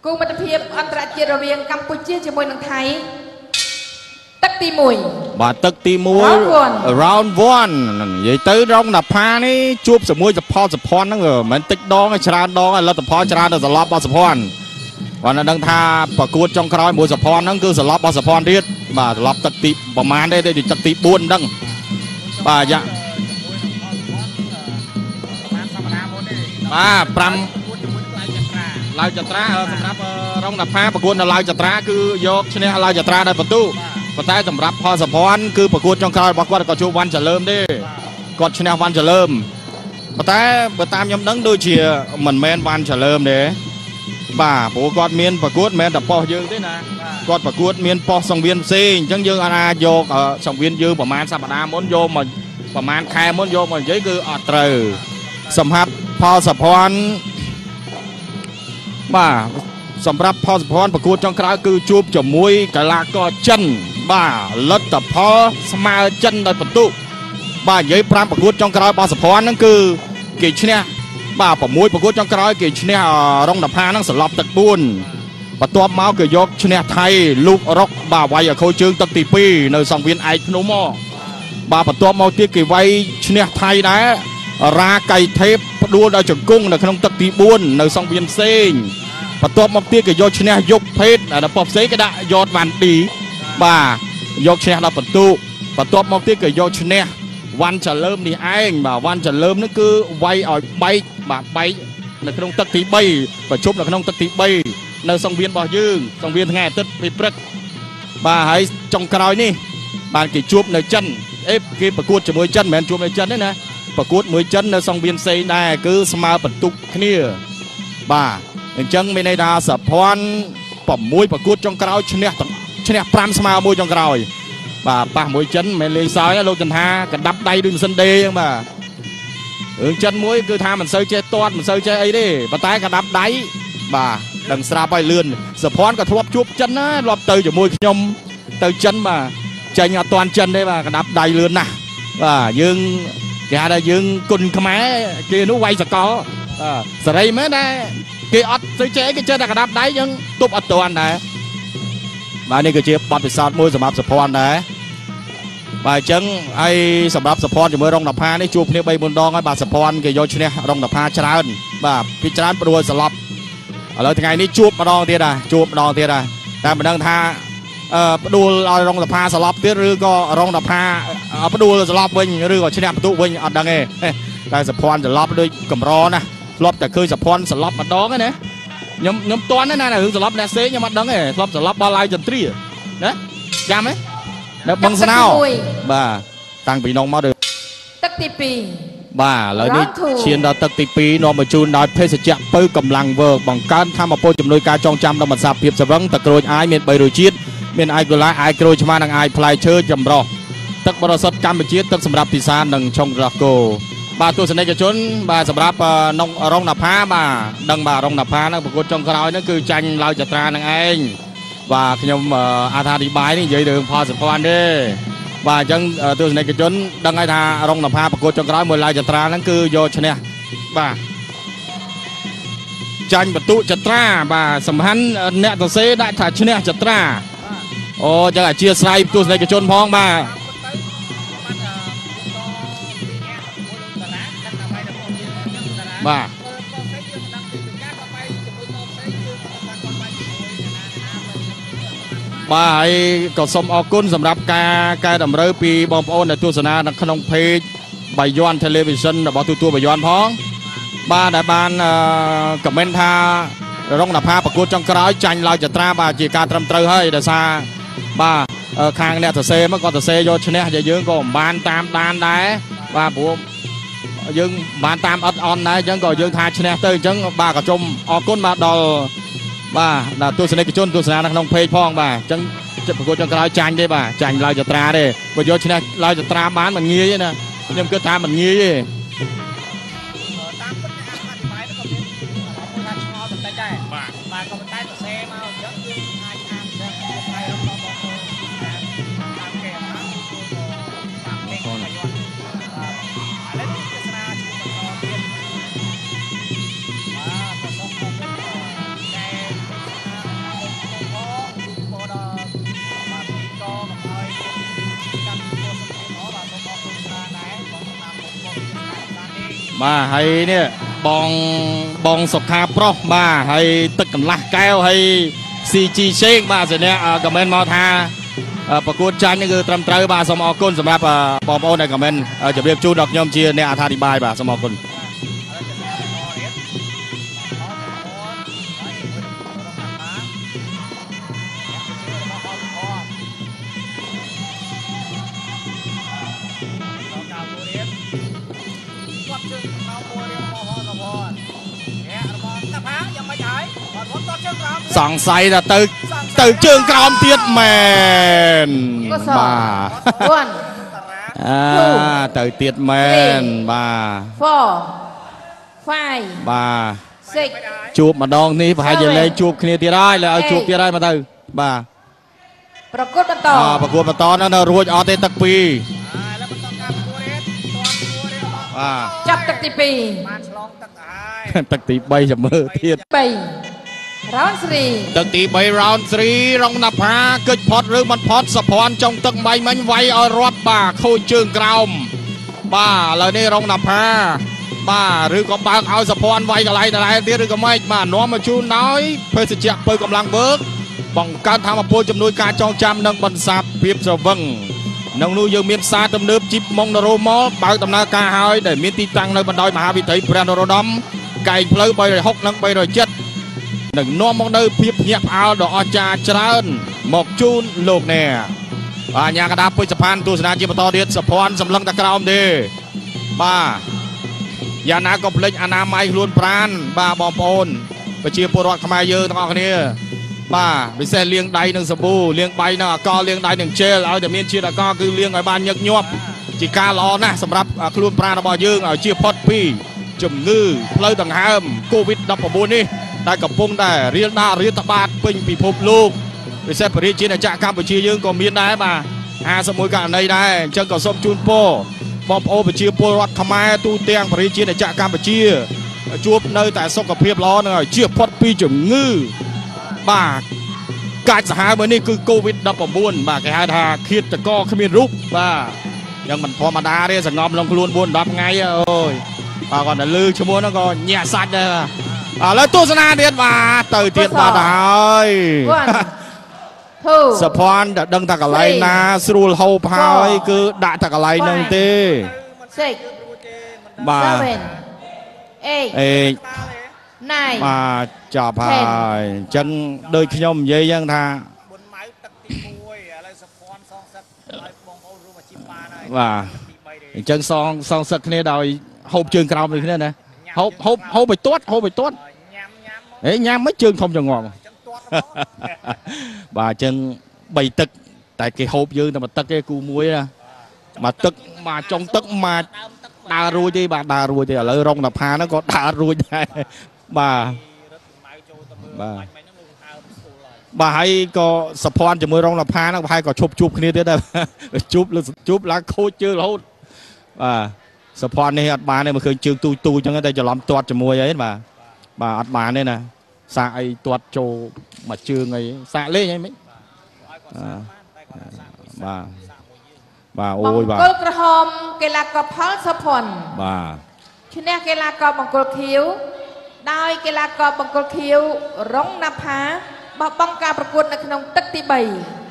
គូមិត្តភាពអន្តរជាតិរវាងកម្ពុជាជាមួយនឹងថៃទឹកទី1 បាទទឹកទី1 round 1 និយាយទៅរងណាផានេះជួបជាមួយសផលសភ័នហ្នឹងមិនតិចដងច្រើនដងលទ្ធផលច្រើនទៅសន្លប់របស់សភ័នគាត់នឹងដឹងថាប្រកួតចុងក្រោយមួយសភ័នហ្នឹងគឺសន្លប់របស់សភ័នទៀតបាទសន្លប់ទឹកទីប្រមាណទេទឹកទី4ហ្នឹងបាទយ៉ាបាទ5ឡាវចត្រាសម្រាប់រងណាផាប្រកួតនៅឡាវចត្រាគឺយកឈ្នះឡាវចត្រាដោយបន្ទូប៉ុន្តែសម្រាប់ផលសភ័នគឺប្រកួតចុងក្រោយរបស់គាត់ក៏ជួបវ៉ាន់ចលើមទេគាត់ឈ្នះវ៉ាន់ចលើមប៉ុន្តែបើតាមខ្ញុំដឹងដូចជាមិនមែនវ៉ាន់ចលើមទេបាទព្រោះគាត់មានប្រកួតមិនមែនតែប៉ុសយើងទេណាគាត់ប្រកួតមានប៉ុសសង្វៀនផ្សេងអញ្ចឹងយើងអាចយកសង្វៀនយើងប្រហែលសប្តាហ៍មុនយកមកប្រហែលខែមុនយកមកនិយាយគឺអត់ត្រូវសម្រាប់ផលសភ័នបាទសម្រាប់ផលសភ័នប្រកួតចុងក្រោយគឺជួបជាមួយកីឡាករចិនបាទលទ្ធផលស្មើចិនដោយបន្ទុកបាទនិយាយ5ប្រកួតចុងក្រោយរបស់សភ័នហ្នឹងគឺគេឈ្នះបាទ6ប្រកួតចុងក្រោយគេឈ្នះរងនផាហ្នឹងសន្លប់ទឹក4បន្ទាប់មកគេយកឈ្នះថៃលោករុកបាទវាយឲ្យខូចជើងទឹកទី2នៅសង្វៀនឯកភ្នំមកបាទបន្ទាប់មកទៀតគេវាយឈ្នះថៃដែររាកៃថេបផ្ដួលដោយជង្គង់នៅក្នុងទឹកទី4នៅសង្វៀនផ្សេងបន្ទាប់មកទៀតគេយកឈ្នះយុគភេទដល់ប៉ុផ្សេងគេដាក់យតវ៉ាន់ឌីបាទយកឈ្នះដល់បន្ទុកបន្ទាប់មកទៀតគេយកឈ្នះវ៉ាន់ចលើមនេះឯងបាទវ៉ាន់ចលើមនេះគឺវាយឲ្យបែកបាទបែកនៅក្នុងទឹកទី3ប្រជុំនៅក្នុងទឹកទី3នៅសង្វៀនរបស់យើងសង្វៀនថ្ងៃអាទិត្យពេលព្រឹកបាទហើយចុងក្រោយនេះបាទគេជួបនៅចិនគេប្រកួតជាមួយចិនមិនមែនជួបនៅចិនទេណាប្រកួតមួយចិននៅសង្វៀនផ្សេងដែរគឺស្មើបន្ទុកគ្នាបាទអញ្ចឹងមានន័យថាសភ័ន6ប្រកួតចុងក្រោយឈ្នះ5ស្មើមួយចុងក្រោយបាទប៉ះមួយចិនមិនលេងសើចលោកចន្ទថាកណ្ដាប់ដៃដូចម៉ាស៊ីនដេអញ្ចឹងបាទរឿងចិនមួយគឺថាមិនសូវចេះទាត់មិនសូវចេះអីទេប៉ុន្តែកណ្ដាប់ដៃបាទដឹងស្រាប់ហើយលឿនសភ័នក៏ធ្លាប់ជួបចិនណាធ្លាប់ទៅជាមួយខ្ញុំទៅចិនបាទចាញ់អត់ទាន់ចិនទេបាទកណ្ដាប់ដៃលឿនណាស់បាទយើងគេហៅថាយើងគុណខ្មែរគេនោះវាយសកលសេរីមែនដែរគេអត់ទៅចេះគេចេះតែកណ្ដាប់ដៃយើងទប់អត់ទាន់ដែរបាទនេះគឺជាបទពិសោធន៍មួយសម្រាប់សភ័នដែរបាទអញ្ចឹងហើយសម្រាប់សភ័នជាមួយរងនផានេះជួបគ្នា3 4ដងហើយបាទសភ័នគេយកឈ្នះរងនផាច្រើនបាទពីច្រើនព្រោះសន្លប់ឥឡូវថ្ងៃនេះជួបម្ដងទៀតដែរតែមិនដឹងថាផ្ដួលឲ្យរងនផាសន្លប់ទៀតឬក៏រងនផាផ្ដួលសន្លប់វិញឬក៏ឈ្នះបន្ទុកវិញអត់ដឹងទេតែសភ័នសន្លប់ដូចកម្រណាធ្លាប់តែឃើញសភ័នសន្លប់ម្ដងទេណាខ្ញុំតន់ណារឿងសន្លប់អ្នកផ្សេងខ្ញុំអត់ដឹងទេធ្លាប់សន្លប់បោះឡាយចន្ទ្រាណាចាំហ៎នៅបឹងស្នោបាទតាំងពីនងមកទៅទឹកទី2 បាទឥឡូវនេះឈានដល់ទឹកទី2នាំមកជូនដោយភេសជ្ជៈពៅកម្លាំងវើបង្កើនធម៌ពលជំនួយការចងចាំដល់មិនសាបភាពសវឹងទឹកក្រូចអាយមាន3រសជាតិមានអាយកូឡាអាយក្រូចឆ្មានិងអាយផ្លែឈើចម្រុះទឹកបរិសុទ្ធកម្ពុជាទឹកសម្រាប់ពិសានិងឆុងរស់គោបាទទស្សនិកជនបាទសម្រាប់រងនផាបាទដឹងបាទរងនផាហ្នឹងប្រកួតចុងក្រោយហ្នឹងគឺចាញ់ឡាវចត្រានឹងឯងបាទខ្ញុំអត្ថាធិប្បាយនេះនិយាយរឿងផលសភ័នទេបាទអញ្ចឹងទស្សនិកជនដឹងហើយថារងនផាប្រកួតចុងក្រោយមួយឡាវចត្រាហ្នឹងគឺយកឈ្នះបាទចាញ់បន្ទុចត្រាបាទសំខាន់អ្នកសរសេរដាក់ថាឈ្នះចត្រាអូអញ្ចឹងអធិស្ឋានទស្សនិកជនផងបាទបាទហើយក៏សូមអរគុណសម្រាប់ការកែតម្រូវពីបងប្អូនដែលទស្សនានៅក្នុង page បាយ័ន television របស់ទូទួលបាយ័នផងបាទដែលបានខមមិនថារងនផាប្រកួតចុងក្រោយចាញ់ឡាវចត្រាបាទជាការត្រឹមត្រូវហើយដោយសារបាទខាងអ្នកសរសេរមកក៏សរសេរយកឈ្នះយើងក៏មិនបានតាមដានដែរបាទព្រោះយើងបានតាមអត់អន់ដែរអញ្ចឹងក៏យើងថាឈ្នះទៅអញ្ចឹងបាទក៏សូមអរគុណបាទដល់បាទដល់ទស្សនិកជនទស្សនានៅក្នុង page ផងបាទអញ្ចឹងប្រកួតចុងក្រោយចាញ់ទេបាទចាញ់ឡាវចត្រាទេបើយកឈ្នះឡាវចត្រាបានមិនងាយទេណាខ្ញុំគិតថាមិនងាយទេតាមពិតអធិប្បាយទៅក៏មានថាឆ្ងល់បន្តិចដែរបាទក៏ប៉ុន្តែសរសេរមកអញ្ចឹងយើងអាចអានទៅផ្សាយរបស់បងប្អូនតាមគេណាតាមលេខបាយ័នឥឡូវទស្សនាជាមួយបន្តទៀតបាទក៏សូមអរគុណបាទហើយនេះបងសុខាប្រុសបាទហើយទឹកកន្លះកែវហើយ CG ឆេងបាទសញ្ញាខមមិនមកថាប្រកួតចាញ់នេះគឺត្រឹមត្រូវបាទសូមអរគុណសម្រាប់បងប្អូនដែលខមមិនជម្រាបជូនដល់ខ្ញុំជាអ្នកអត្ថាធិប្បាយបាទសូមអរគុណសង្ស័យថាទៅជើងក្រោមទៀតមែនបាទទៅទៀតមែនបាទ4 5 6ជួបម្ដងនេះប្រហែលជាលែងជួបគ្នាទៀតហើយលើឲ្យជួបទៀតហើយមកទៅបាទប្រកួតបន្តហ្នឹងនៅរួចអត់ទេទឹក2បាទចាប់ទឹកទី2 បានឆ្លងទឹកហើយទឹកទី3ចាំមើលទៀត 3 round 3 ទឹកទី3 round 3រងណាផាកិច្ចផុតឬមិនផុតសភ័ណ្ឌចុងទឹកម៉ៃមិញវាយឲ្យរាប់បាទខូចជើងក្រោមបាទឥឡូវនេះរងណាផាបាទឬក៏បើកឲ្យសភ័ណ្ឌវាយកន្លែងដដែលទៀតឬក៏ម៉េចបាទនាំមកជូនដោយភេសជ្ជៈពៅកម្លាំងវើកបង្កើនធម៌ពលជំនួយការចងចាំនិងបន្សាបភាពស្រវឹងក្នុងនោះយើងមានផ្សារទំនើបជីបម៉ុងណារ៉ូម៉លបើកដំណើរការហើយដែលមានទីតាំងនៅបណ្ដោយមហាវិថីព្រះនរោត្តមកែងផ្លូវ360និង307នឹងនាំមកនៅភាពភ្ញាក់ផ្អើលដ៏អស្ចារ្យច្រើនមកជូនលោកអ្នកបាទអាញាកដាពុជសផានទស្សនាជាបន្តទៀតសភ័ណ្ឌសម្លឹងតែក្រោមទេបាទយ៉ាងណាក៏ភ្លេចអនាម័យខ្លួនប្រាណបាទបងប្អូនប្រជាពលរដ្ឋខ្មែរយើងទាំងអស់គ្នាបាទពិសេសលាងដៃនឹងសាប៊ូលាងដៃនឹងអាកុលលាងដៃនឹងជែលឲ្យតែមានជាតិអាកុលគឺលាងឲ្យបានញឹកញាប់ជាការល្អណាស់សម្រាប់ខ្លួនប្រាណរបស់យើងឲ្យជៀសផុតពីជំងឺផ្លូវដង្ហើម COVID-19 នេះដែលកំពុងតែរាលដាលរាតត្បាតពេញពិភពលោកពិសេសប្រជាជាតិកម្ពុជាយើងក៏មានដែរបាទ51ករណីដែរអញ្ចឹងក៏សូមជូនពរបងប្អូនប្រជាពលរដ្ឋខ្មែរទូទាំងប្រជាជាតិកម្ពុជាជួបនៅតែសុខភាពល្អនិងឲ្យជៀសផុតពីជំងឺបាទកាចសាហាវមួយនេះគឺ COVID-19 បាទគេហៅថាឃាតករគ្មានរូបបាទយ៉ាងមិនធម្មតាទេសងំលងខ្លួន 4-10 ថ្ងៃអូយបាទគាត់ទៅលឺឈ្មោះហ្នឹងក៏ញាក់សាច់ដែរឥឡូវទស្សនាទៀតបាទទៅទៀតបាទហើយសភ័ណ្ឌដឹងថាកន្លែងណាស្រួលហូបហើយគឺដាក់តែកន្លែងហ្នឹងទេបាទ 8 បាទចាប់ហើយអញ្ចឹងដូចខ្ញុំនិយាយយ៉ាងថាបុណ្យម៉ៅទឹកទី1ឥឡូវសភ័ណ្ឌសងសឹកឲ្យបងប្អូនរួមអាជីពបានហើយបាទអញ្ចឹងសងសឹកគ្នាដោយហូបជើងក្រោមដូចគ្នាណាហូបឲ្យទាត់ញ៉ាំមិនជើងធំចងំបាទអញ្ចឹង3ទឹកតែគេហូបយើងតែមួយទឹកទេគូមួយណាមកទឹកមកចុងទឹកមកដើររួចទេបាទដើររួចទេឥឡូវរងតាផាហ្នឹងក៏ដើររួចដែរបាទហើយក៏សភ័ណ្ឌជាមួយរងតាផាហ្នឹងប្រហែលក៏ឈប់ជួបគ្នាទៀតដែរជួបឡើងខូចជើងរហូតបាទសភ័ណ្ឌនេះអត់បានទេមកឃើញជើងទូចអញ្ចឹងតែច្រឡំទាត់ជាមួយអីបាទអត់បានទេណាសាកអីទាត់ចូលមកជើងអីសាកលេងអីមិនបាទអូយបាទបង្គោលក្រហមកីឡាករផលសុភ័ណ្ឌបាទឈ្នះកីឡាករបង្គោលខៀវដោយកីឡាករបង្គោលខៀវរងណាផាបោះបង់ការប្រកួតនៅក្នុងទឹកទី3